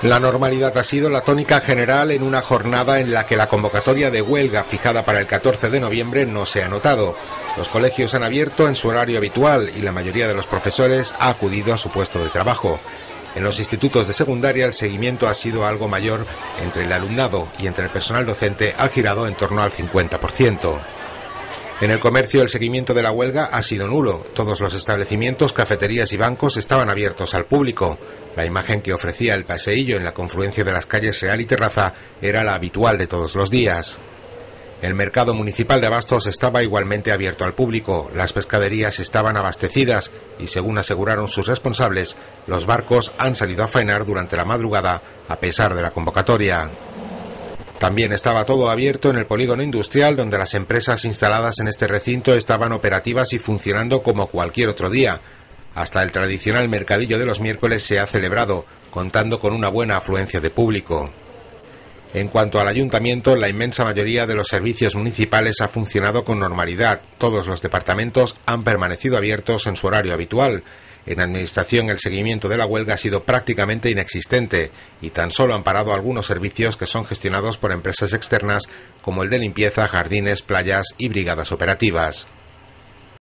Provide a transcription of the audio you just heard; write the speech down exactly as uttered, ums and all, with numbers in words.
La normalidad ha sido la tónica general en una jornada en la que la convocatoria de huelga fijada para el catorce de noviembre no se ha notado. Los colegios han abierto en su horario habitual y la mayoría de los profesores ha acudido a su puesto de trabajo. En los institutos de secundaria el seguimiento ha sido algo mayor. Entre el alumnado y entre el personal docente ha girado en torno al cincuenta por ciento. En el comercio el seguimiento de la huelga ha sido nulo. Todos los establecimientos, cafeterías y bancos estaban abiertos al público. La imagen que ofrecía el paseillo en la confluencia de las calles Real y Terraza era la habitual de todos los días. El mercado municipal de abastos estaba igualmente abierto al público, las pescaderías estaban abastecidas y, según aseguraron sus responsables, los barcos han salido a faenar durante la madrugada a pesar de la convocatoria. También estaba todo abierto en el polígono industrial, donde las empresas instaladas en este recinto estaban operativas y funcionando como cualquier otro día. Hasta el tradicional mercadillo de los miércoles se ha celebrado, contando con una buena afluencia de público. En cuanto al ayuntamiento, la inmensa mayoría de los servicios municipales ha funcionado con normalidad. Todos los departamentos han permanecido abiertos en su horario habitual. En administración el seguimiento de la huelga ha sido prácticamente inexistente y tan solo han parado algunos servicios que son gestionados por empresas externas como el de limpieza, jardines, playas y brigadas operativas.